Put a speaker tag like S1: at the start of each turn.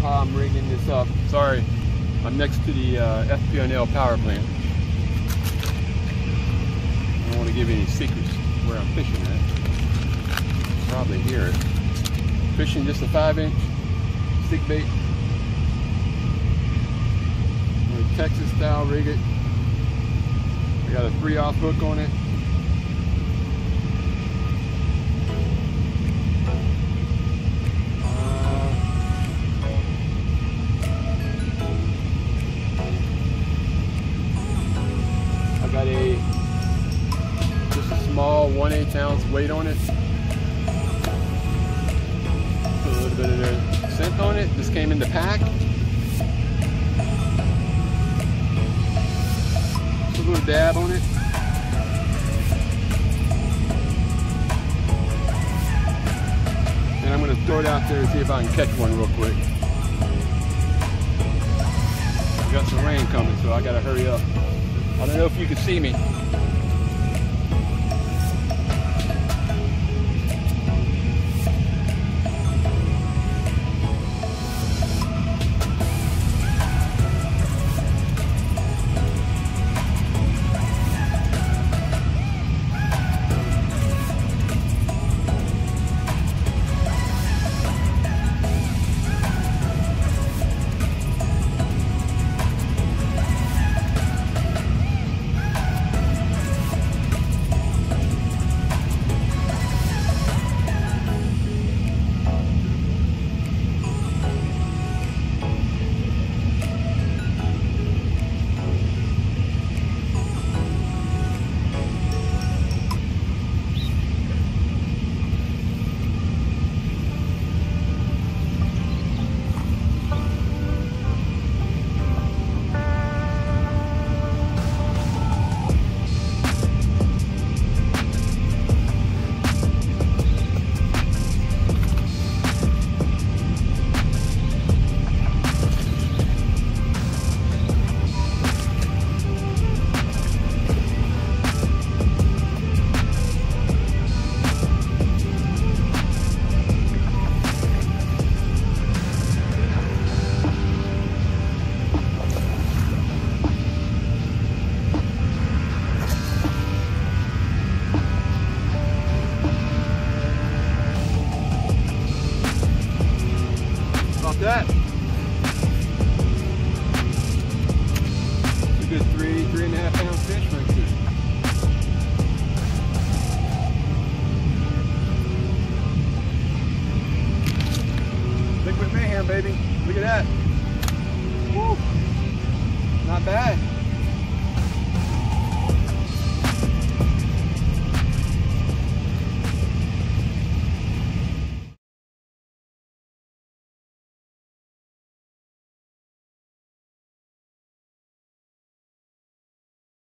S1: how I'm rigging this up. Sorry, I'm next to the FPNL power plant. I don't want to give you any secrets where I'm fishing at. Probably hear it. Fishing just a 5-inch stick bait. I'm going to Texas style rig it. I got a 3/0 hook on it. I got just a small 1/8 ounce weight on it. Put a little bit of the scent on it. This came in the pack. Put a little dab on it. And I'm going to throw it out there and see if I can catch one real quick. We got some rain coming, so I got to hurry up. I don't know if you can see me. That. It's a good 3.5 pound fish right there. Liquid Mayhem, baby. Look at that. Woo. Not bad.